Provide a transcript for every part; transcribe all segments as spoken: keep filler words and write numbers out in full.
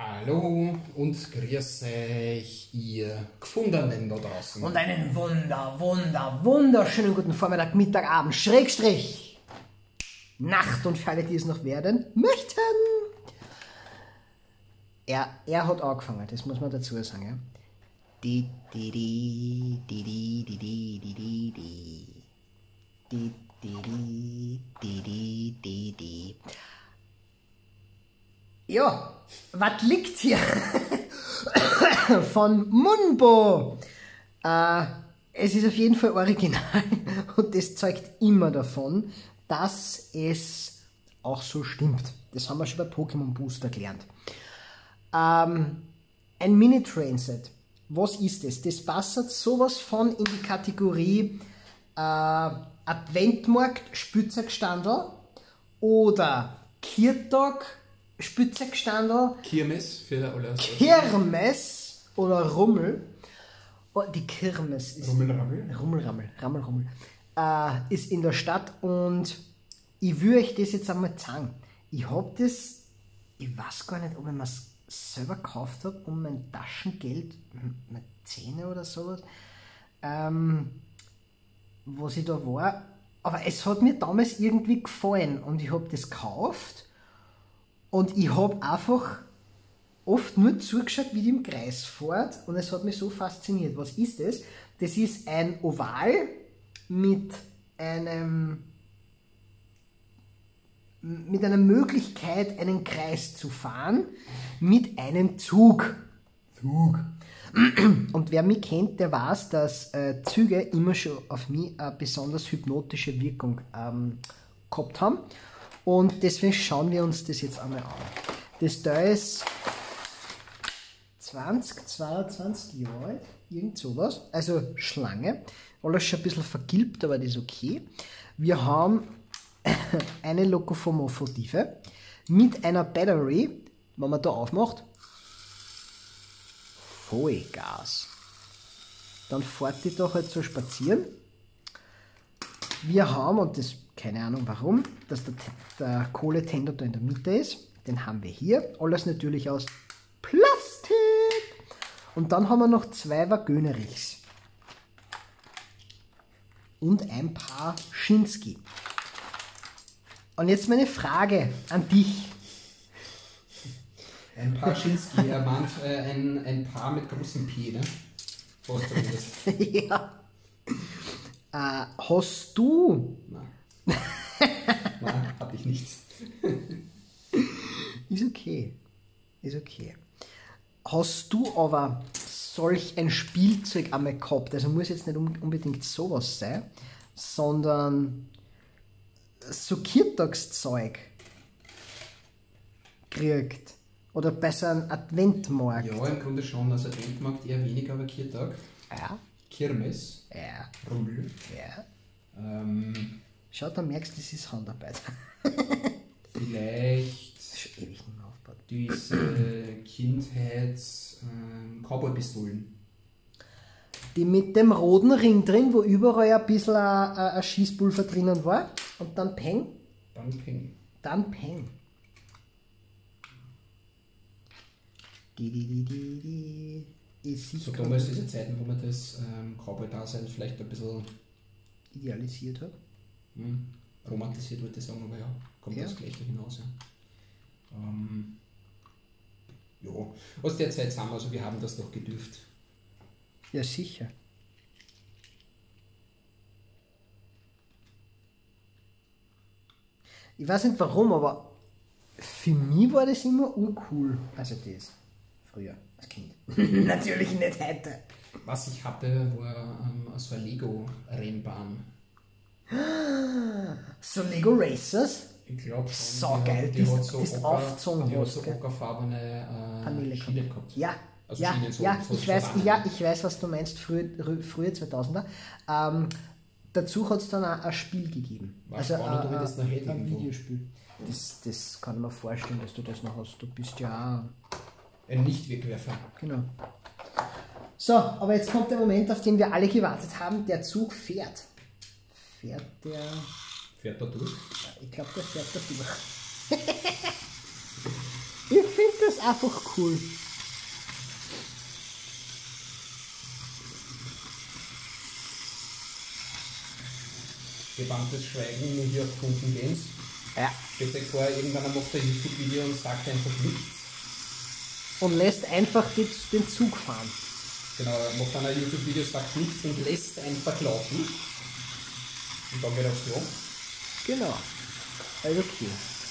Hallo und grüß euch, ihr Gefundenen da draußen. Und einen wunder, wunder, wunderschönen guten Vormittag, Mittag, Abend, Schrägstrich, Nacht und für alle, die es noch werden möchten. Er, er hat angefangen, das muss man dazu sagen. Ja? Di, di, di, di, di, di, di, di, di, di. Di, di, di, di, di, di, di. Ja, was liegt hier? Von Munbo. Äh, es ist auf jeden Fall original und das zeugt immer davon, dass es auch so stimmt. Das haben wir schon bei Pokémon Booster gelernt. Ähm, ein Mini-Train-Set. Was ist das? Das passt sowas von in die Kategorie äh, Adventmarkt Spielzeugstandel oder Kirtag Spielzeugstandel. Kirmes für alle. Kirmes oder Rummel. Oh, die Kirmes ist. Rummelrammel. Rummelrammel. Rammel, Rummel. Äh, ist in der Stadt und ich will euch das jetzt einmal zeigen. Ich habe das, ich weiß gar nicht, ob ich mir es selber gekauft habe, um mein Taschengeld, meine Zähne oder sowas, ähm, was ich da war. Aber es hat mir damals irgendwie gefallen und ich habe das gekauft. Und ich habe einfach oft nur zugeschaut, wie die im Kreis fährt und es hat mich so fasziniert. Was ist das? Das ist ein Oval mit einem mit einer Möglichkeit, einen Kreis zu fahren mit einem Zug. Zug. Und wer mich kennt, der weiß, dass äh, Züge immer schon auf mich eine besonders hypnotische Wirkung ähm, gehabt haben. Und deswegen schauen wir uns das jetzt einmal an. Das da ist zwanzig, zweiundzwanzig Jahre alt, irgend sowas. Also Schlange. Alles schon ein bisschen vergilbt, aber das ist okay. Wir haben eine Lokomotive mit einer Battery, wenn man da aufmacht, Vollgas. Dann fährt die da halt so spazieren. Wir haben, und das keine Ahnung warum, dass der, der Kohletender da in der Mitte ist. Den haben wir hier. Alles natürlich aus Plastik. Und dann haben wir noch zwei Waggönerichs. Und ein paar Schinski. Und jetzt meine Frage an dich. Ein paar Schinski, er meint äh, ein, ein Paar mit großem P, ne? Was zumindest. Ja. Äh, hast du... Nein. Nein, hab ich nichts. Ist okay. Ist okay. Hast du aber solch ein Spielzeug einmal gehabt? Also muss jetzt nicht unbedingt sowas sein, sondern so Kirtagszeug kriegt. Oder bei so einem Adventmarkt. Ja, im Grunde schon. Also Adventmarkt eher weniger, aber Kirtag. Ja. Kirmes. Ja. Rummel. Ja. Ähm, Schau, da merkst du, das ist Handarbeit. vielleicht Das ist schon ewig nicht mehr aufgebaut. diese Kindheits ähm, Cowboy-Pistolen. Die mit dem roten Ring drin, wo überall ein bisschen ein, ein Schießpulver drinnen war. Und dann Peng. Dann Ping. Dann Peng. Die, die, die, die, die. Ich So damals diese Zeiten, wo man das ähm, Cowboy-Dasein vielleicht ein bisschen idealisiert hat. hm, romantisiert, würde ich sagen, aber ja, kommt Ja. das Gleiche hinaus. Ja. Ähm, ja, aus der Zeit sind wir, also wir haben das doch gedürft. Ja, sicher. Ich weiß nicht warum, aber für mich war das immer urcool. Also das. Früher, als Kind. Natürlich nicht heute. Was ich hatte, war ähm, so eine Lego-Rennbahn. So Lego Racers? Ich glaube schon. So die geil, hat- die die hat ist- so die ist ocker- aufgezogen Die hat hast, so gell? ockerfarbene Paneele äh, Schiene gehabt. Ja, Also ja, Schienen so- ja, so- ich so weiß, Bahnen. ja, ich weiß, was du meinst, frühe, frühe zweitausender. Ähm, dazu hat es dann auch ein Spiel gegeben. War Also spannend, ein, ob ich das noch hätte ein irgendwo. Videospiel. Das, das kann ich mir vorstellen, dass du das noch hast. Du bist ja auch... Ein Nicht-Wegwerfer. Genau. So, aber jetzt kommt der Moment, auf den wir alle gewartet haben. Der Zug fährt. Fährt der... Fährt da durch? Ich glaube, der fährt da durch. Ich finde das einfach cool. Gebanntes Schweigen nur hier auf Kunden Games. Ja. Stellt euch vor, irgendwann macht er ein YouTube-Video und sagt einfach nichts. Und lässt einfach den, den Zug fahren. Genau, er macht dann ein YouTube-Video, sagt nichts und lässt einfach laufen. Und dann geht er aufs Klo. Genau. Also okay.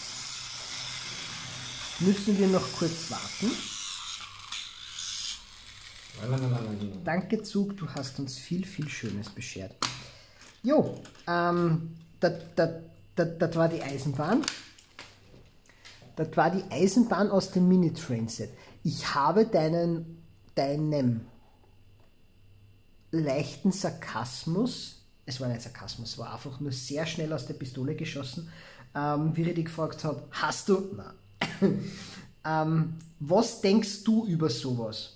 Müssen wir noch kurz warten. Nein, nein, nein, nein, nein. Danke Zug, du hast uns viel, viel Schönes beschert. Jo, ähm, das, das, das, das war die Eisenbahn. Das war die Eisenbahn aus dem Mini-Train-Set. Ich habe deinen, deinem leichten Sarkasmus, es war nicht Sarkasmus, es war einfach nur sehr schnell aus der Pistole geschossen, ähm, wie ich dich gefragt habe, hast du, nein. ähm, was denkst du über sowas?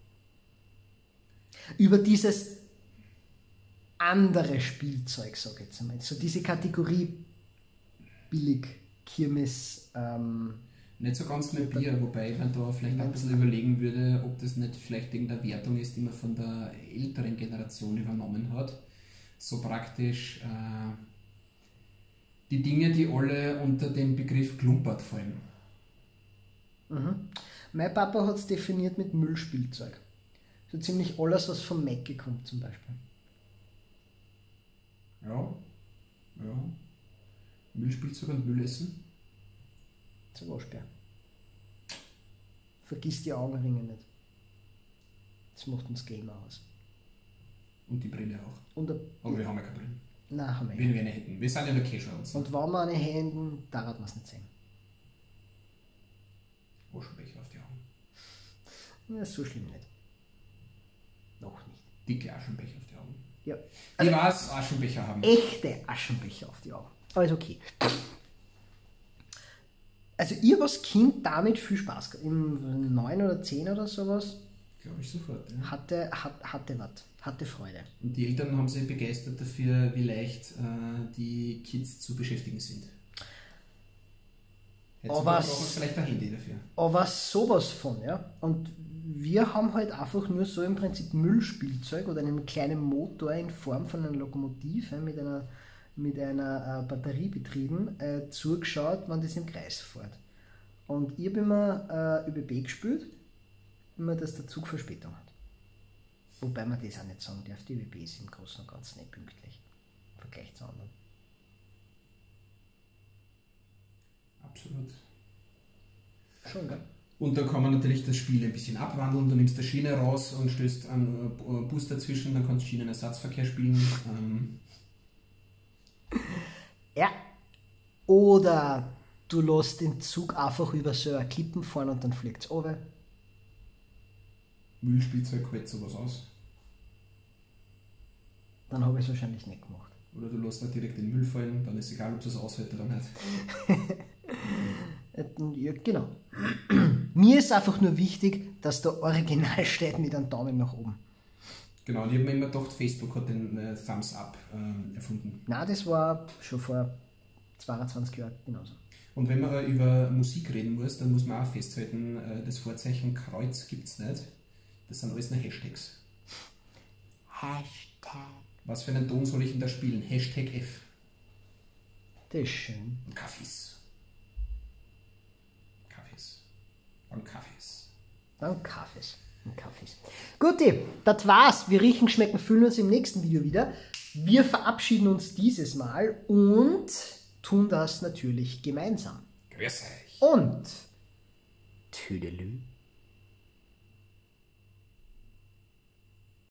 Über dieses andere Spielzeug, sag ich jetzt einmal. So diese Kategorie billig, Kirmes. Ähm, nicht so ganz mit Bier, wobei man da vielleicht ein bisschen überlegen würde, ob das nicht vielleicht irgendeine Wertung ist, die man von der älteren Generation übernommen hat. So praktisch äh, die Dinge, die alle unter den Begriff Klumpert fallen. Mhm. Mein Papa hat es definiert mit Müllspielzeug. So ziemlich alles, was vom Mac kommt zum Beispiel. Ja, ja. Müllspielzeug und Müllessen. Zum Waschbär. Vergiss die Augenringe nicht. Das macht uns Gamer aus. Und die Brille auch. Und Aber wir haben ja keine Brille. Nein, haben wir Wenn nicht. wir eine hätten. Wir sind ja nur Casuals. Und wenn wir eine hätten, da hat man es nicht sehen. Waschbecher auf die Augen. Ja, so schlimm nicht. Noch nicht. Dicke Aschenbecher auf die Augen. Ja. Ich weiß, Aschenbecher haben. Echte Aschenbecher auf die Augen. Aber ist okay. Also ihr habt als Kind damit viel Spaß gehabt. Im neun oder zehn oder sowas Glaube ich sofort. Ja. hatte, hat, hatte was. Hatte Freude. Und die Eltern haben sich begeistert dafür, wie leicht äh, die Kids zu beschäftigen sind. Jetzt Aber brauchen was- wir vielleicht ein Handy dafür. Aber sowas von, ja. Und wir haben halt einfach nur so im Prinzip Müllspielzeug oder einen kleinen Motor in Form von einer Lokomotive mit einer, mit einer äh, Batterie betrieben, äh, zugeschaut, wenn das im Kreis fährt. Und ich habe immer äh, ÖBB gespielt, immer dass der Zug Verspätung hat. Wobei man das auch nicht sagen darf, die ÖBB ist im Großen und Ganzen nicht pünktlich im Vergleich zu anderen. Absolut. Schon, gell? Und da kann man natürlich das Spiel ein bisschen abwandeln. Du nimmst die Schiene raus und stößt einen äh, Bus dazwischen, dann kannst du Schienenersatzverkehr spielen. Ähm, Ja. Oder du lässt den Zug einfach über so eine Klippen fahren und dann fliegt es runter. Müllspielzeug hält sowas aus. Dann habe ich es wahrscheinlich nicht gemacht. Oder du lässt da direkt den Müll fallen, dann ist egal, ob du es aushält oder nicht. Äh, Ja, genau. Mir ist einfach nur wichtig, dass da original steht mit einem Daumen nach oben. Genau, und ich habe mir immer gedacht, Facebook hat den äh, Thumbs Up ähm, erfunden. Na, das war schon vor zweiundzwanzig Jahren genauso. Und wenn man äh, über Musik reden muss, dann muss man auch festhalten, äh, das Vorzeichen Kreuz gibt es nicht. Das sind alles nur Hashtags. Hashtag. Was für einen Ton soll ich denn da spielen? Hashtag F. Das ist schön. Und Kaffees. Kaffees. Und Kaffees. Dann Kaffees. Und Kaffees. Guti, das war's. Wir riechen, schmecken, fühlen uns im nächsten Video wieder. Wir verabschieden uns dieses Mal und tun das natürlich gemeinsam. Grüß euch. Und Tüdelü.